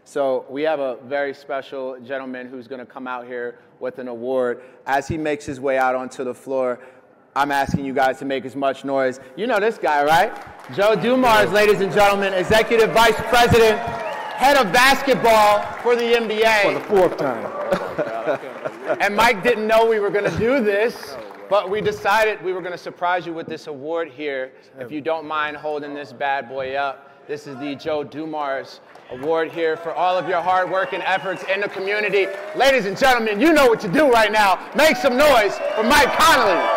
So we have a very special gentleman who's going to come out here with an award. As he makes his way out onto the floor, I'm asking you guys to make as much noise. You know this guy, right? Joe Dumars, ladies and gentlemen, Executive Vice President, Head of Basketball for the NBA. For the fourth time. And Mike didn't know we were going to do this, but we decided we were going to surprise you with this award here. If you don't mind holding this bad boy up. This is the Joe Dumars Award here for all of your hard work and efforts in the community. Ladies and gentlemen, you know what to do right now. Make some noise for Mike Conley.